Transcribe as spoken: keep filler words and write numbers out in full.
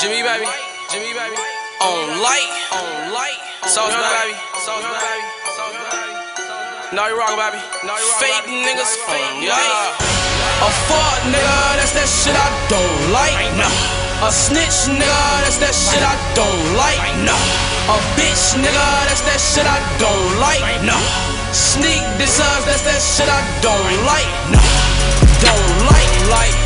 Jimmy baby, Jimmy baby, on light, on light, Soldier baby, Soldier baby, Soldier baby. Now you rock baby, now you rock fake niggas, fake yeah. A fuck nigga, that's that shit I don't like. No. A snitch nigga, that's that shit I don't like. No. A bitch nigga, that's that shit I don't like. No. Sneak this us, that's that shit I don't like. No. Don't like, like.